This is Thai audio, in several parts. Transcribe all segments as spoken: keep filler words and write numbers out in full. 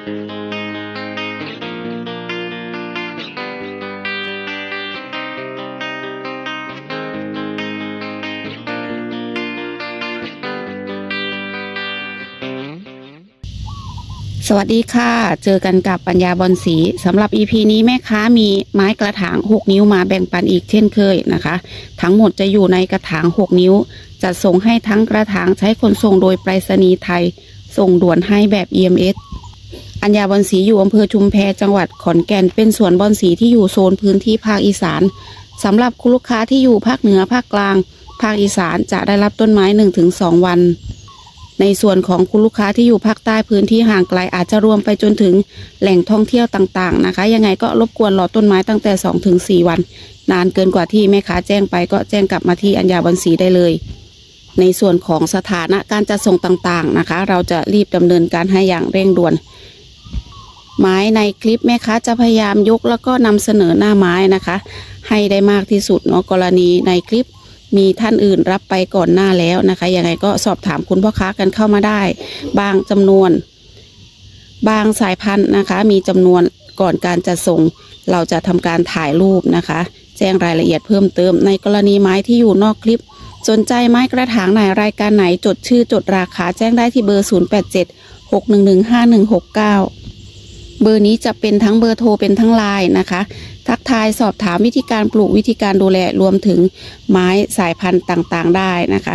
สวัสดีค่ะเจอกันกับปัญญาบอนสีสำหรับ อี พี นี้แม่ค้ามีไม้กระถางหกนิ้วมาแบ่งปันอีกเช่นเคยนะคะทั้งหมดจะอยู่ในกระถางหกนิ้วจะส่งให้ทั้งกระถางใช้ขนส่งโดยไปรษณีย์ไทยส่งด่วนให้แบบ อี เอ็ม เอส ปัญญาบอนสีอยู่อำเภอชุมแพจังหวัดขอนแก่นเป็นสวนบอนสีที่อยู่โซนพื้นที่ภาคอีสานสำหรับคุณลูกค้าที่อยู่ภาคเหนือภาคกลางภาคอีสานจะได้รับต้นไม้ หนึ่งถึงสอง วันในส่วนของคุณลูกค้าที่อยู่ภาคใต้พื้นที่ห่างไกลอาจจะรวมไปจนถึงแหล่งท่องเที่ยวต่างๆนะคะยังไงก็รบกวนรอต้นไม้ตั้งแต่ สองถึงสี่ วันนานเกินกว่าที่แม่ค้าแจ้งไปก็แจ้งกลับมาที่อัญญาบอนสีได้เลยในส่วนของสถานะการจัดส่งต่างๆนะคะเราจะรีบดำเนินการให้อย่างเร่งด่วนไม้ในคลิปแม่ค้าจะพยายามยกแล้วก็นำเสนอหน้าไม้นะคะให้ได้มากที่สุดเนาะกรณีในคลิปมีท่านอื่นรับไปก่อนหน้าแล้วนะคะยังไงก็สอบถามคุณพ่อค้ากันเข้ามาได้บางจำนวนบางสายพันธุ์นะคะมีจำนวนก่อนการจัดส่งเราจะทำการถ่ายรูปนะคะแจ้งรายละเอียดเพิ่มเติมในกรณีไม้ที่อยู่นอกคลิปสนใจไม้กระถางไหนรายการไหนจดชื่อจดราคาแจ้งได้ที่เบอร์ศูนย์ แปด เจ็ด หก หนึ่ง หนึ่ง ห้า หนึ่ง หก เก้าเบอร์นี้จะเป็นทั้งเบอร์โทรเป็นทั้งไลน์นะคะทักทายสอบถามวิธีการปลูกวิธีการดูแลรวมถึงไม้สายพันธุ์ต่างๆได้นะคะ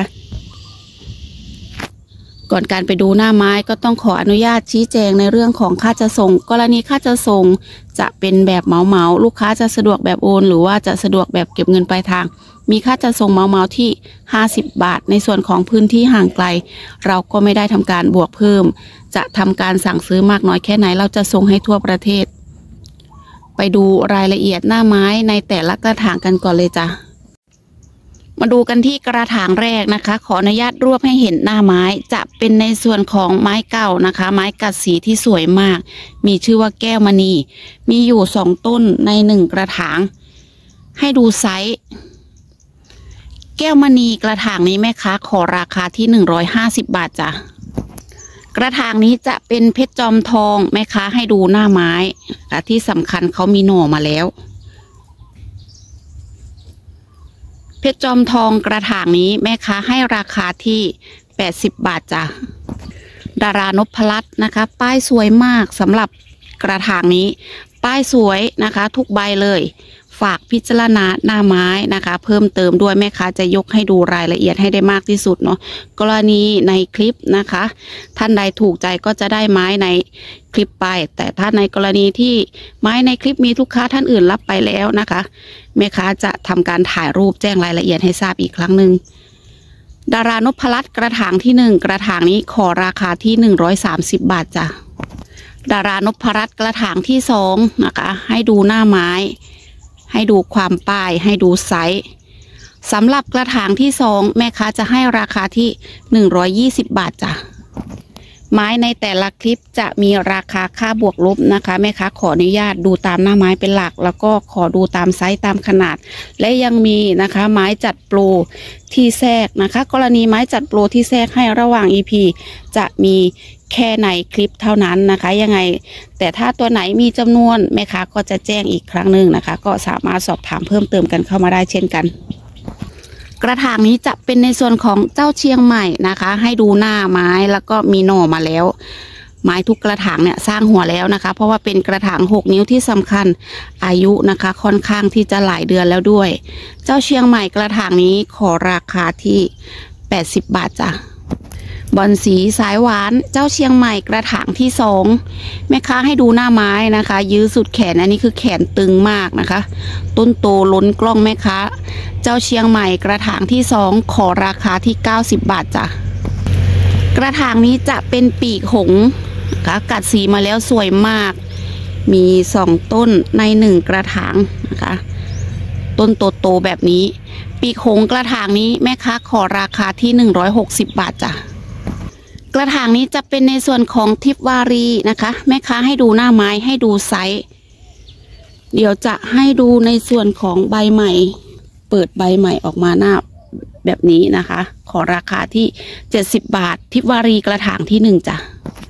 ก่อนการไปดูหน้าไม้ก็ต้องขออนุญาตชี้แจงในเรื่องของค่าจะส่งกรณีค่าจะส่งจะเป็นแบบเหมาเหมาลูกค้าจะสะดวกแบบโอนหรือว่าจะสะดวกแบบเก็บเงินปลายทางมีค่าจะส่งเหมาเหมาที่ห้าสิบบาทในส่วนของพื้นที่ห่างไกลเราก็ไม่ได้ทำการบวกเพิ่มจะทำการสั่งซื้อมากน้อยแค่ไหนเราจะส่งให้ทั่วประเทศไปดูรายละเอียดหน้าไม้ในแต่ละกระถางกันก่อนเลยจ้ะมาดูกันที่กระถางแรกนะคะขออนุญาตรวบให้เห็นหน้าไม้จะเป็นในส่วนของไม้เก่านะคะไม้กัดสีที่สวยมากมีชื่อว่าแก้วมณีมีอยู่สองต้นในหนึ่งกระถางให้ดูไซส์แก้วมณีกระถางนี้แม่ค้าขอราคาที่หนึ่งร้อยห้าสิบบาทจ้ะกระถางนี้จะเป็นเพชรจอมทองแม่ค้าให้ดูหน้าไม้และที่สำคัญเขามีหน่อมาแล้วเพชรจอมทองกระถางนี้แม่ค้าให้ราคาที่แปดสิบบาทจ้ะดารานพรัตน์นะคะป้ายสวยมากสำหรับกระถางนี้ป้ายสวยนะคะทุกใบเลยฝากพิจารณาหน้าไม้นะคะเพิ่มเติมด้วยแม่ค้าจะยกให้ดูรายละเอียดให้ได้มากที่สุดเนาะกรณีในคลิปนะคะท่านใดถูกใจก็จะได้ไม้ในคลิปไปแต่ถ้าในกรณีที่ไม้ในคลิปมีลูกค้าท่านอื่นรับไปแล้วนะคะแม่ค้าจะทำการถ่ายรูปแจ้งรายละเอียดให้ทราบอีกครั้งหนึ่งดารานพรัตน์กระถางที่หนึ่งกระถางนี้ขอราคาที่หนึ่งร้อยสามสิบบาทจ้ะดารานพรัตน์กระถางที่สองนะคะให้ดูหน้าไม้ให้ดูความป้ายให้ดูไซส์สำหรับกระถางที่สองแม่ค้าจะให้ราคาที่หนึ่งร้อยยี่สิบบาทจ้ะไม้ในแต่ละคลิปจะมีราคาค่าบวกลบนะคะแม่ค้าขออนุญาตดูตามหน้าไม้เป็นหลักแล้วก็ขอดูตามไซส์ตามขนาดและยังมีนะคะไม้จัดโปรที่แทรกนะคะกรณีไม้จัดโปรที่แทรกให้ระหว่าง อี พี จะมีแค่ในคลิปเท่านั้นนะคะยังไงแต่ถ้าตัวไหนมีจำนวนแม่ค้าก็จะแจ้งอีกครั้งหนึ่งนะคะก็สามารถสอบถามเพิ่มเติมกันเข้ามาได้เช่นกันกระถางนี้จะเป็นในส่วนของเจ้าเชียงใหม่นะคะให้ดูหน้าไม้แล้วก็มีหน่อมาแล้วไม้ทุกกระถางเนี่ยสร้างหัวแล้วนะคะเพราะว่าเป็นกระถางหกนิ้วที่สำคัญอายุนะคะค่อนข้างที่จะหลายเดือนแล้วด้วยเจ้าเชียงใหม่กระถางนี้ขอราคาที่แปดสิบบาทจ้ะบอนสีสายหวานเจ้าเชียงใหม่กระถางที่สองแม่ค้าให้ดูหน้าไม้นะคะยื้อสุดแขนอันนี้คือแขนตึงมากนะคะต้นโตล้นกล้องแม่ค้าเจ้าเชียงใหม่กระถางที่สองขอราคาที่เก้าสิบบาทจ้ะกระถางนี้จะเป็นปีกหงส์นะคะกัดสีมาแล้วสวยมากมีสองต้นในหนึ่งกระถางนะคะต้นโตๆแบบนี้ปีกหงส์กระถางนี้แม่ค้าขอราคาที่หนึ่งร้อยหกสิบบาทจ้ะกระถางนี้จะเป็นในส่วนของทิพวารีนะคะแม่ค้าให้ดูหน้าไม้ให้ดูไซส์เดี๋ยวจะให้ดูในส่วนของใบใหม่เปิดใบใหม่ออกมาหน้าแบบนี้นะคะขอราคาที่เจ็ดสิบบาททิพวารีกระถางที่หนึ่งจ้ะทิ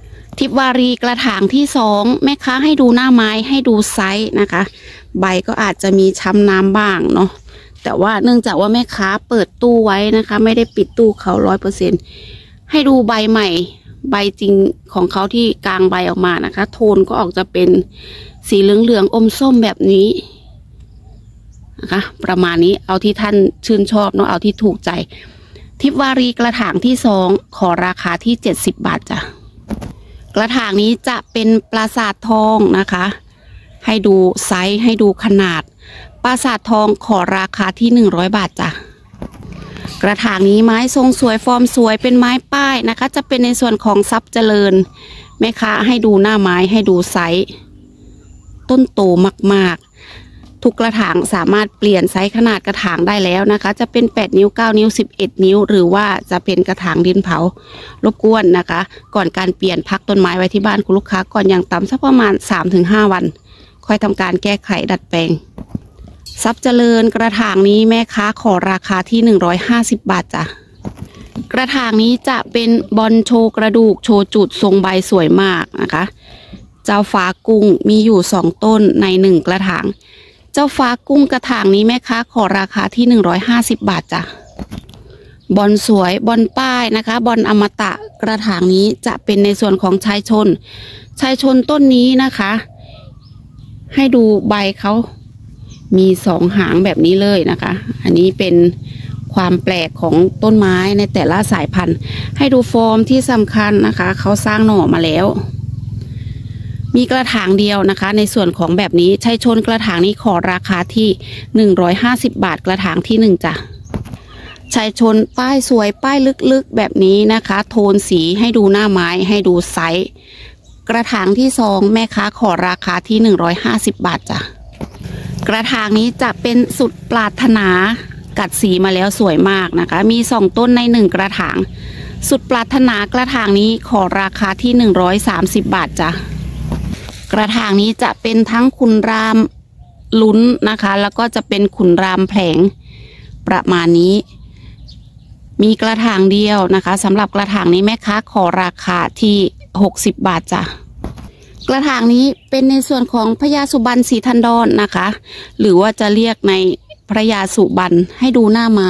ทิพวารีกระถางที่สองแม่ค้าให้ดูหน้าไม้ให้ดูไซส์นะคะใบก็อาจจะมีช้ำน้ำบ้างเนาะแต่ว่าเนื่องจากว่าแม่ค้าเปิดตู้ไว้นะคะไม่ได้ปิดตู้เขาร้อยเปอร์เซ็นต์ให้ดูใบใหม่ใบจริงของเขาที่กลางใบออกมานะคะโทนก็ออกจะเป็นสีเหลืองๆอมส้มแบบนี้นะคะประมาณนี้เอาที่ท่านชื่นชอบเนาะเอาที่ถูกใจทิพวารีกระถางที่สองขอราคาที่เจ็ดสิบบาทจ้ะกระถางนี้จะเป็นปราสาททองนะคะให้ดูไซส์ให้ดูขนาดปราสาททองขอราคาที่หนึ่งร้อยบาทจ้ะกระถางนี้ไม้ทรงสวยฟอร์มสวยเป็นไม้ป้ายนะคะจะเป็นในส่วนของทรัพย์เจริญแม่ค้าให้ดูหน้าไม้ให้ดูไซส์ต้นโตมากๆทุกกระถางสามารถเปลี่ยนไซส์ขนาดกระถางได้แล้วนะคะจะเป็นแปดนิ้วเก้านิ้วสิบเอ็ดนิ้วหรือว่าจะเป็นกระถางดินเผารบกวนนะคะก่อนการเปลี่ยนพักต้นไม้ไว้ที่บ้านคุณลูกค้าก่อนอย่างต่ำสักประมาณ สามถึงห้า วันค่อยทำการแก้ไขดัดแปลงทรัพย์เจริญกระถางนี้แม่ค้าขอราคาที่หนึ่งร้อยห้าสิบบาทจ้ะกระถางนี้จะเป็นบอลโชว์กระดูกโชว์จุดทรงใบสวยมากนะคะเจ้าฟ้ากุ้งมีอยู่สองต้นในหนึ่งกระถางเจ้าฟ้ากุ้งกระถางนี้แม่ค้าขอราคาที่หนึ่งร้อยห้าสิบบาทจ้ะบอลสวยบอลป้ายนะคะบอลอมตะกระถางนี้จะเป็นในส่วนของชายชนชายชนต้นนี้นะคะให้ดูใบเขามีสองหางแบบนี้เลยนะคะอันนี้เป็นความแปลกของต้นไม้ในแต่ละสายพันธุ์ให้ดูฟอร์มที่สำคัญนะคะเขาสร้างหน่อมาแล้วมีกระถางเดียวนะคะในส่วนของแบบนี้ชายชนกระถางนี้ขอราคาที่หนึ่งร้อยห้าสิบบาทกระถางที่หนึ่งจ้ะชายชนป้ายสวยป้ายลึกๆแบบนี้นะคะโทนสีให้ดูหน้าไม้ให้ดูไซส์กระถางที่สองแม่ค้าขอราคาที่หนึ่งร้อยห้าสิบบาทจ้ะกระถางนี้จะเป็นสุดปรารถนากัดสีมาแล้วสวยมากนะคะมีสองต้นในหนึ่งกระถางสุดปรารถนากระถางนี้ขอราคาที่หนึ่งร้อยสามสิบบาทจ้ะกระถางนี้จะเป็นทั้งขุนรามลุ้นนะคะแล้วก็จะเป็นขุนรามแผลงประมาณนี้มีกระถางเดียวนะคะสำหรับกระถางนี้แม่ค้าขอราคาที่หกสิบบาทจ้ะกระถางนี้เป็นในส่วนของพญาสุบรรณสีทันดรนะคะหรือว่าจะเรียกในพระยาสุบรรณให้ดูหน้าไม้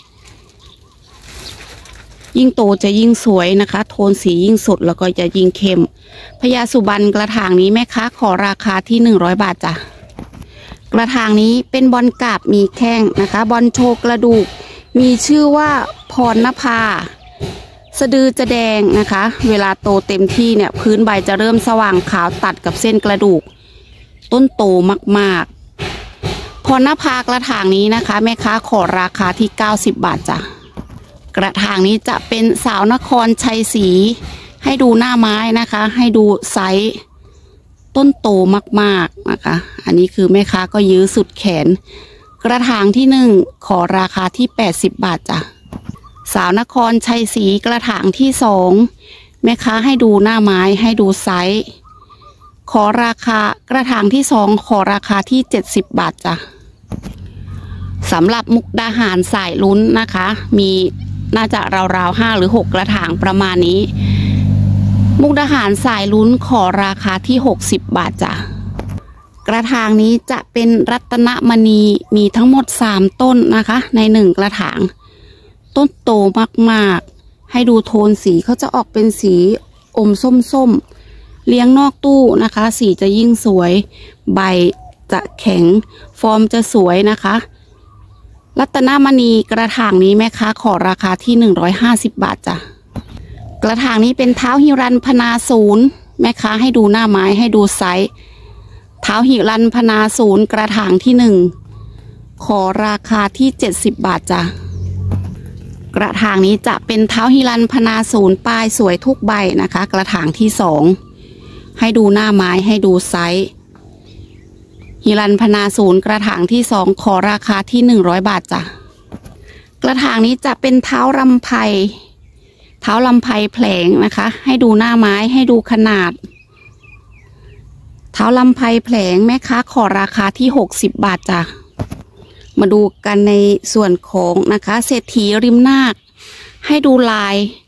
ยิ่งโตจะยิ่งสวยนะคะโทนสียิ่งสดแล้วก็จะยิ่งเข้มพญาสุบรรณกระถางนี้แม่ค้าขอราคาที่หนึ่งร้อยบาทจ้ะกระถางนี้เป็นบอลกาบมีแข้งนะคะบอลโชว์กระดูกมีชื่อว่าพรณภาสะดือจะแดงนะคะเวลาโตเต็มที่เนี่ยพื้นใบจะเริ่มสว่างขาวตัดกับเส้นกระดูกต้นโตมากๆพรณภากระถางนี้นะคะแม่ค้าขอราคาที่เก้าสิบบาทจ้ะกระถางนี้จะเป็นสาวนครชัยศรีให้ดูหน้าไม้นะคะให้ดูไซส์ต้นโตมากๆนะคะอันนี้คือแม่ค้าก็ยื้อสุดแขนกระถางที่หนึ่งขอราคาที่แปดสิบบาทจ้ะสาวนครชัยศรีกระถางที่สองแม่ค้าให้ดูหน้าไม้ให้ดูไซส์ขอราคากระถางที่สองขอราคาที่เจ็ดสิบบาทจ้ะสำหรับมุกดาหารสายลุ้นนะคะมีน่าจะราวๆห้าหรือหกกระถางประมาณนี้มุกดาหารสายลุ้นขอราคาที่หกสิบบาทจ้ะกระถางนี้จะเป็นรัตนมณีมีทั้งหมดสามต้นนะคะในหนึ่งกระถางต้นโตมากๆให้ดูโทนสีเขาจะออกเป็นสีอมส้มๆเลี้ยงนอกตู้นะคะสีจะยิ่งสวยใบจะแข็งฟอร์มจะสวยนะคะรัตนมณีกระถางนี้แม่ค้าขอราคาที่หนึ่งร้อยห้าสิบบาทจ้ะกระถางนี้เป็นเท้าหิรันพนาศูนย์แม่ค้าให้ดูหน้าไม้ให้ดูไซส์เท้าหิรันพนาศูนย์กระถางที่หนึ่งขอราคาที่เจ็ดสิบบาทจ้ะกระถางนี้จะเป็นเท้าหิรันพนาศูนย์ป้ายสวยทุกใบนะคะกระถางที่สองให้ดูหน้าไม้ให้ดูไซส์หิรันพนาศูนย์กระถางที่สองขอราคาที่หนึ่งร้อยบาทจ้ะกระถางนี้จะเป็นเท้าลำไพเท้าลำไพแผลงนะคะให้ดูหน้าไม้ให้ดูขนาดเท้าลำไพแผลงแม่ค้าขอราคาที่หกสิบบาทจ้ะมาดูกันในส่วนของนะคะเศรษฐีริมนาคให้ดูลาย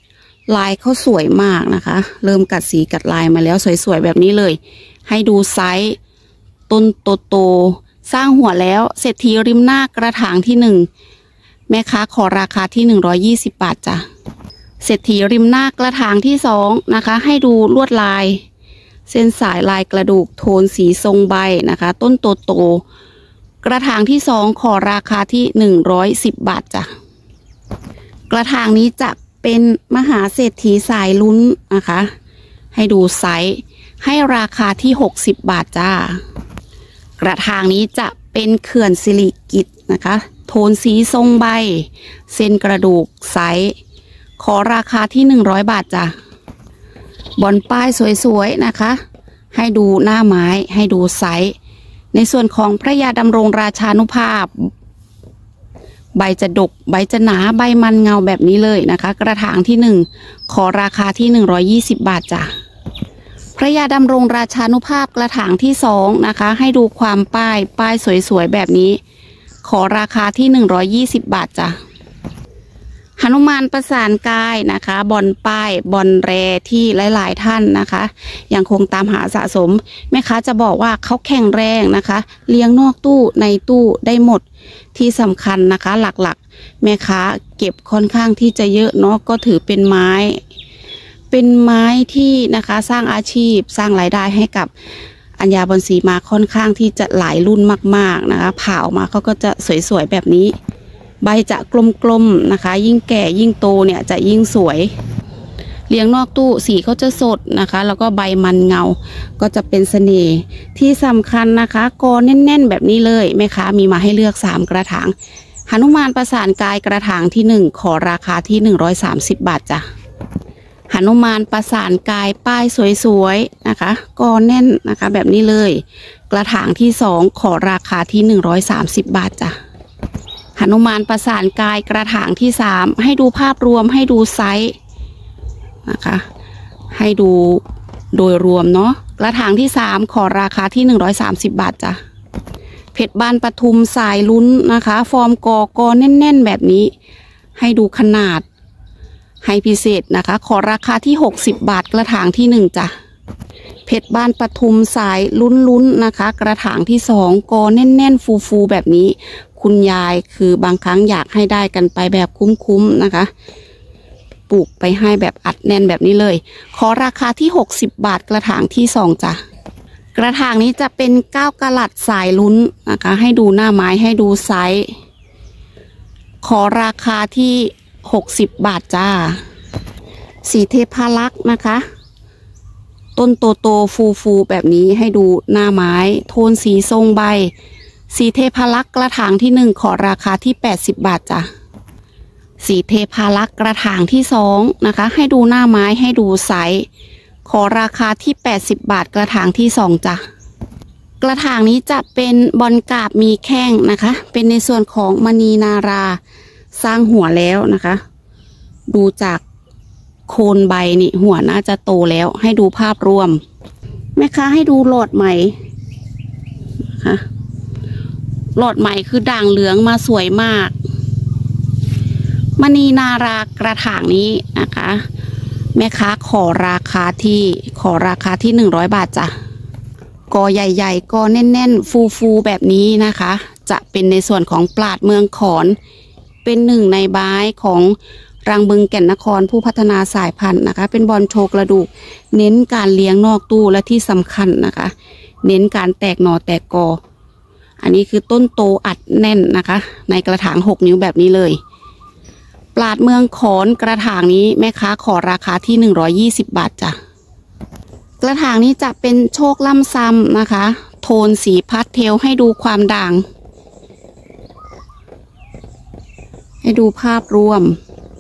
ลายเขาสวยมากนะคะ เริ่มกัดสีกัดลายมาแล้วสวยๆแบบนี้เลยให้ดูไซส์ต้นโตๆสร้างหัวแล้วเศรษฐีริมหน้ากระถางที่หนึ่งแม่ค้าขอราคาที่หนึ่งร้อยยี่สิบบาทจ้ะเศรษฐีริมหน้ากระถางที่สองนะคะให้ดูลวดลายเส้นสายลายกระดูกโทนสีทรงใบนะคะต้นโตๆกระถางที่สองขอราคาที่หนึ่งร้อยสิบบาทจ้ะกระถางนี้จะเป็นมหาเศรษฐีสายลุ้นนะคะให้ดูไซส์ให้ราคาที่หกสิบบาทจ้ากระถางนี้จะเป็นเขื่อนสิริกิติ์นะคะโทนสีทรงใบเส้นกระดูกไซส์ขอราคาที่หนึ่งร้อยบาทจ้ะบอลป้ายสวยๆนะคะให้ดูหน้าไม้ให้ดูไซส์ในส่วนของพระยาดำรงราชานุภาพใบจะดกใบจะหนาใบมันเงาแบบนี้เลยนะคะกระถางที่หนึ่งขอราคาที่หนึ่งร้อยยี่สิบบาทจ้ะพระยาดำรงราชานุภาพกระถางที่สองนะคะให้ดูความป้ายป้ายสวยๆแบบนี้ขอราคาที่หนึ่งร้อยยี่สิบบาทจ้ะหนุมานประสานกายนะคะบอลป้ายบอลแรที่หลายๆท่านนะคะยังคงตามหาสะสมแม่ค้าจะบอกว่าเขาแข็งแรงนะคะเลี้ยงนอกตู้ในตู้ได้หมดที่สำคัญนะคะหลักๆแม่ค้าเก็บค่อนข้างที่จะเยอะเนาะก็ถือเป็นไม้เป็นไม้ที่นะคะสร้างอาชีพสร้างรายได้ให้กับอัญญาบอนสีมาค่อนข้างที่จะหลายรุ่นมากๆนะคะผ่าออกมาเขาก็จะสวยๆแบบนี้ใบจะกลมๆนะคะยิ่งแก่ยิ่งโตเนี่ยจะยิ่งสวยเลี้ยงนอกตู้สีเขาจะสดนะคะแล้วก็ใบมันเงาก็จะเป็นเสน่ห์ที่สำคัญนะคะกอแน่นๆแบบนี้เลยแม่ค้ามีมาให้เลือกสามกระถางหนุมานประสานกายกระถางที่หนึ่งขอราคาที่หนึ่งร้อยสามสิบบาทจ้ะหนุมานประสานกายป้ายสวยๆนะคะกอแน่นนะคะแบบนี้เลยกระถางที่สองขอราคาที่หนึ่งร้อยสามสิบบาทจ้ะหนุมานประสานกายกระถางที่สามให้ดูภาพรวมให้ดูไซส์นะคะให้ดูโดยรวมเนาะกระถางที่สามขอราคาที่หนึ่งร้อยสามสิบบาทจ้ะเพชรบานปทุมสายลุ้นนะคะฟอร์มกอกอแน่นๆแบบนี้ให้ดูขนาดให้พิเศษนะคะขอราคาที่หกสิบบาทกระถางที่หนึ่งจ้ะเพชรบ้านปทุมสายลุ้นๆนะคะกระถางที่สองกอแน่นๆฟูๆแบบนี้คุณยายคือบางครั้งอยากให้ได้กันไปแบบคุ้มๆนะคะปลูกไปให้แบบอัดแน่นแบบนี้เลยขอราคาที่หกสิบบาทกระถางที่สองจ้ะกระถางนี้จะเป็นเก้ากะลัดสายลุ้นนะคะให้ดูหน้าไม้ให้ดูไซส์ขอราคาที่หกสิบบาทจ้าสีเทพารักษ์นะคะต้นโตโตฟูฟูแบบนี้ให้ดูหน้าไม้โทนสีทรงใบสีเทพารักษ์กระถางที่หนึ่งขอราคาที่แปดสิบบาทจ้ะสีเทพารักษ์กระถางที่สองนะคะให้ดูหน้าไม้ให้ดูไซส์ขอราคาที่แปดสิบบาทกระถางที่สองจ้ะกระถางนี้จะเป็นบอลกาบมีแข้งนะคะเป็นในส่วนของมณีนาราสร้างหัวแล้วนะคะดูจากโคนใบนี่หัวน่าจะโตแล้วให้ดูภาพรวมแม่ค้าให้ดูหลอดใหม่นะคะหลอดใหม่คือด่างเหลืองมาสวยมากมณีนารากระถางนี้นะคะแม่ค้าขอราคาที่ขอราคาที่หนึ่งร้อยบาทจ้ะกอใหญ่ๆกอแน่นๆฟูๆแบบนี้นะคะจะเป็นในส่วนของปราดเมืองขอนเป็นหนึ่งในไม้ของรังบึงแก่นนครผู้พัฒนาสายพันธุ์นะคะเป็นบอลโชกระดูกเน้นการเลี้ยงนอกตู้และที่สำคัญนะคะเน้นการแตกหน่อแตกกออันนี้คือต้นโตอัดแน่นนะคะในกระถางหกนิ้วแบบนี้เลยปราดเมืองขอนกระถางนี้แม่ค้าขอราคาที่หนึ่งร้อยยี่สิบบาทจ้ะกระถางนี้จะเป็นโชคล่ำซ้ำนะคะโทนสีพาสเทลให้ดูความด่างให้ดูภาพรวม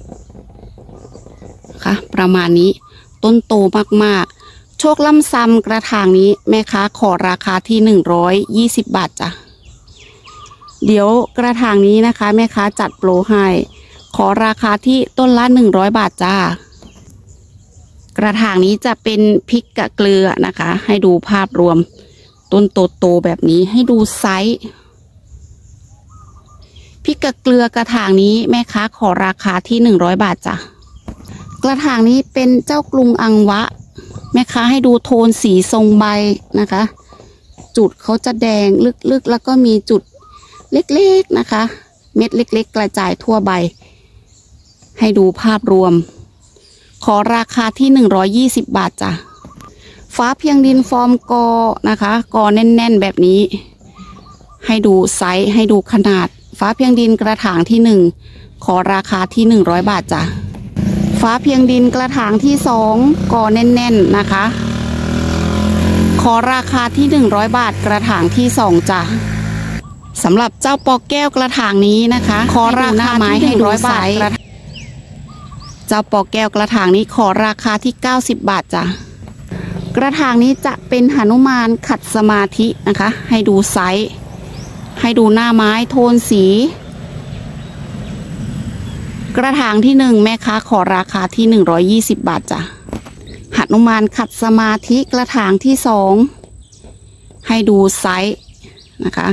ค่ะประมาณนี้ต้นโตมากๆโชคล่ำซ้ำกระถางนี้แม่ค้าขอราคาที่หนึ่งร้อยยี่สิบบาทจ้ะเดี๋ยวกระถางนี้นะคะแม่ค้าจัดโปรให้ขอราคาที่ต้นละหนึ่งร้อยบาทจ้ากระถางนี้จะเป็นพริกกะเกลือนะคะให้ดูภาพรวมต้นโตๆแบบนี้ให้ดูไซส์พริกกะเกลือกระถางนี้แม่ค้าขอราคาที่หนึ่งร้อยบาทจ้ะกระถางนี้เป็นเจ้ากรุงอังวะแม่ค้าให้ดูโทนสีทรงใบนะคะจุดเขาจะแดงลึกๆแล้วก็มีจุดเล็กๆนะคะเม็ดเล็กๆกระจายทั่วใบให้ดูภาพรวมขอราคาที่หนึ่งร้อยยี่สิบบาทจ้ะฟ้าเพียงดินฟอร์มกอนะคะกอแน่นๆแบบนี้ให้ดูไซส์ให้ดูขนาดฟ้าเพียงดินกระถางที่หนึ่งขอราคาที่หนึ่งร้อยบาทจ้ะฟ้าเพียงดินกระถางที่สองกอแน่นๆนะคะขอราคาที่หนึ่งร้อยบาทกระถางที่สองจ้ะสำหรับเจ้าปอแก้วกระถางนี้นะคะขอราคาไม้ให้หนึ่งร้อยบาทเจ้าปอแก้วกระถางนี้ขอราคาที่เก้าสิบบาทจ้ะกระถางนี้จะเป็นหนุมานขัดสมาธินะคะให้ดูไซส์ให้ดูหน้าไม้โทนสีกระถางที่หนึ่งแม่ค้าขอราคาที่หนึ่งร้อยยี่สิบบาทจ้ะหนุมานขัดสมาธิกระถางที่สองให้ดูไซส์นะคะ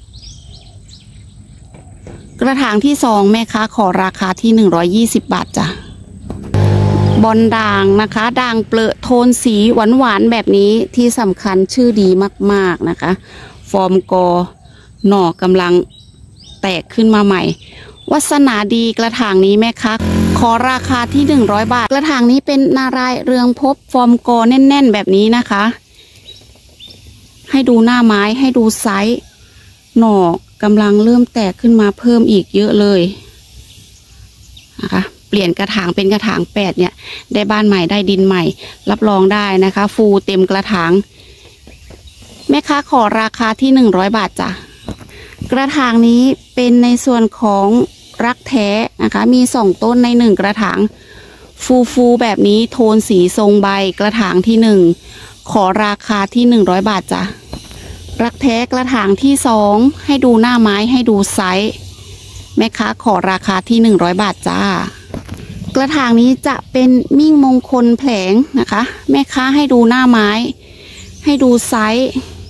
กระถางที่สองแม่ค้าขอราคาที่หนึ่งร้อยยี่สิบบาทจ้ะบอลด่างนะคะด่างเปลือกโทนสีหวานๆแบบนี้ที่สำคัญชื่อดีมากๆนะคะฟอร์มกอหน่อกำลังแตกขึ้นมาใหม่วาสนาดีกระถางนี้แม่ค้าขอราคาที่หนึ่งร้อยบาทกระถางนี้เป็นนารายเรืองภพฟอร์มกอแน่นๆแบบนี้นะคะให้ดูหน้าไม้ให้ดูไซส์หน่อกำลังเริ่มแตกขึ้นมาเพิ่มอีกเยอะเลยนะคะเปลี่ยนกระถางเป็นกระถางแปดเนี่ยได้บ้านใหม่ได้ดินใหม่รับรองได้นะคะฟูเต็มกระถางแม่ค้าขอราคาที่หนึ่งร้อยบาทจ้ะกระถางนี้เป็นในส่วนของรักแท้นะคะมีสองต้นในหนึ่งกระถางฟูฟูแบบนี้โทนสีทรงใบกระถางที่หนึ่งขอราคาที่หนึ่งร้อยบาทจ้ะรักแท้กระถางที่สองให้ดูหน้าไม้ให้ดูไซส์แม่ค้าขอราคาที่หนึ่งร้อยบาทจ้ากระถางนี้จะเป็นมิ่งมงคลแผลงนะคะแม่ค้าให้ดูหน้าไม้ให้ดูไซส์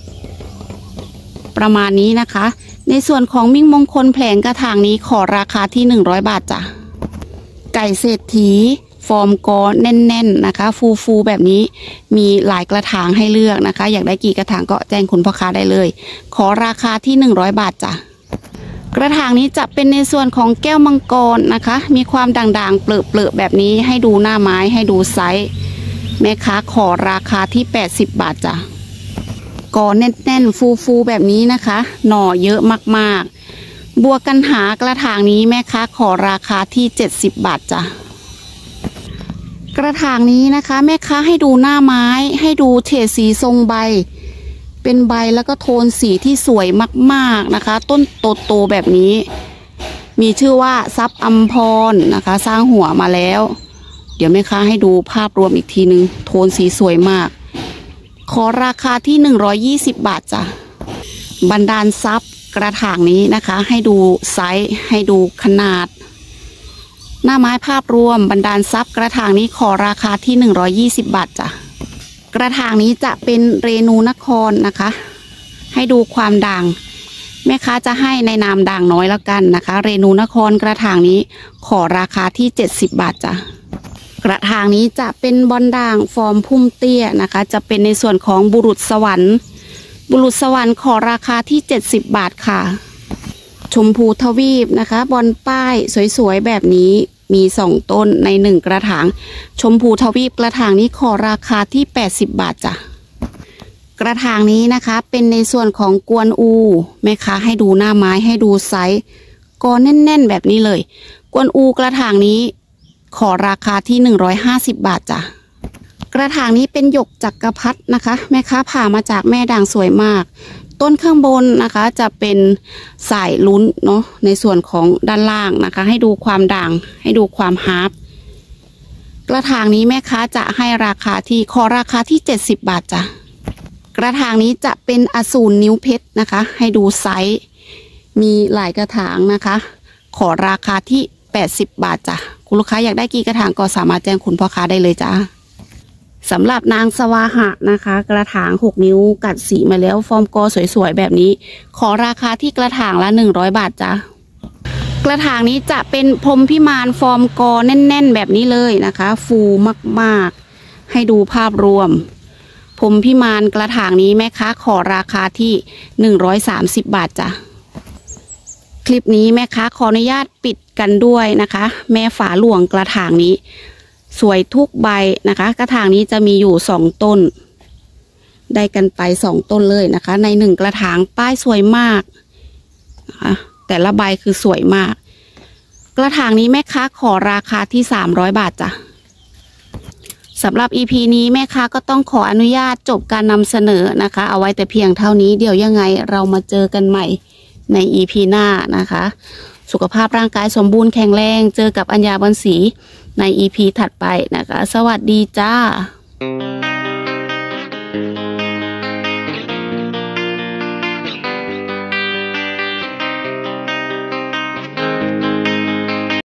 ประมาณนี้นะคะในส่วนของมิ่งมงคลแผลงกระถางนี้ขอราคาที่หนึ่งร้อยบาทจ้ะไก่เศรษฐีฟอร์มกอแน่นๆนะคะฟูฟูแบบนี้มีหลายกระถางให้เลือกนะคะอยากได้กี่กระถางก็แจ้งคุณพ่อค้าได้เลยขอราคาที่หนึ่งร้อยบาทจ้ะกระถางนี้จะเป็นในส่วนของแก้วมังกรนะคะมีความด่างๆเปลือกๆแบบนี้ให้ดูหน้าไม้ให้ดูไซส์แม่ค้าขอราคาที่แปดสิบบาทจ้ะกอแน่นๆฟูๆแบบนี้นะคะหน่อเยอะมากๆบัวกันหากระถางนี้แม่ค้าขอราคาที่เจ็ดสิบบาทจ้ะกระถางนี้นะคะแม่ค้าให้ดูหน้าไม้ให้ดูเฉดสีทรงใบเป็นใบแล้วก็โทนสีที่สวยมากๆนะคะต้นโตๆแบบนี้มีชื่อว่าทรัพย์อัมพรนะคะสร้างหัวมาแล้วเดี๋ยวแม่ค้าให้ดูภาพรวมอีกทีนึงโทนสีสวยมากขอราคาที่หนึ่งร้อยยี่สิบบาทจ้ะบันดาลทรัพย์กระถางนี้นะคะให้ดูไซส์ให้ดูขนาดหน้าไม้ภาพรวมบันดาลทรัพย์กระถางนี้ขอราคาที่หนึ่งร้อยยี่สิบบาทจ้ะกระถางนี้จะเป็นเรนูนครนะคะให้ดูความด่างแม่ค้าจะให้ในนามด่างน้อยแล้วกันนะคะเรนูนครกระถางนี้ขอราคาที่เจ็ดสิบบาทจ้ะกระถางนี้จะเป็นบอลด่างฟอร์มพุ่มเตี้ยนะคะจะเป็นในส่วนของบุรุษสวรรค์บุรุษสวรรค์ขอราคาที่เจ็ดสิบบาทค่ะชมพูทวีปนะคะบอลป้ายสวยๆแบบนี้มีสองต้นในหนึ่งกระถางชมพูทวีปกระถางนี้ขอราคาที่แปดสิบบาทจ้ะกระถางนี้นะคะเป็นในส่วนของกวนอูแม่ค้าให้ดูหน้าไม้ให้ดูไซส์กอแน่นๆแบบนี้เลยกวนอูกระถางนี้ขอราคาที่หนึ่งร้อยห้าสิบบาทจ้ะกระถางนี้เป็นหยกจักรพรรดินะคะแม่ค้าผ่ามาจากแม่ด่างสวยมากต้นข้างบนนะคะจะเป็นสายลุ้นเนาะในส่วนของด้านล่างนะคะให้ดูความด่างให้ดูความฮาร์ปกระถางนี้แม่ค้าจะให้ราคาที่ขอราคาที่เจ็ดสิบบาทจ้ะกระถางนี้จะเป็นอสูรนิ้วเพชรนะคะให้ดูไซส์มีหลายกระถางนะคะขอราคาที่แปดสิบบาทจ้ะคุณลูกค้าอยากได้กี่กระถางก็สามารถแจ้งคุณพ่อค้าได้เลยจ้าสำหรับนางสวาหะนะคะกระถางหกนิ้วกัดสีมาแล้วฟอร์มกอสวยๆแบบนี้ขอราคาที่กระถางละหนึ่งร้อยบาทจ้ะกระถางนี้จะเป็นพรหมพิมานฟอร์มกอแน่นๆแบบนี้เลยนะคะฟูมากๆให้ดูภาพรวมพรหมพิมานกระถางนี้แม่ค้าขอราคาที่หนึ่งร้อยสามสิบบาทจ้ะคลิปนี้แม่ค้าขออนุญาตปิดกันด้วยนะคะแม่ฝาหลวงกระถางนี้สวยทุกใบนะคะกระถางนี้จะมีอยู่สองต้นได้กันไปสองต้นเลยนะคะในหนึ่งกระถางป้ายสวยมากนะคะแต่ละใบคือสวยมากกระถางนี้แม่ค้าขอราคาที่สามร้อยบาทจ้ะสำหรับ อี พี นี้แม่ค้าก็ต้องขออนุญาตจบการนำเสนอนะคะเอาไว้แต่เพียงเท่านี้เดี๋ยวยังไงเรามาเจอกันใหม่ใน อี พี หน้านะคะสุขภาพร่างกายสมบูรณ์แข็งแรงเจอกับอัญญาบรรศรีใน อี พี ถัดไปนะคะสวัสดีจ้า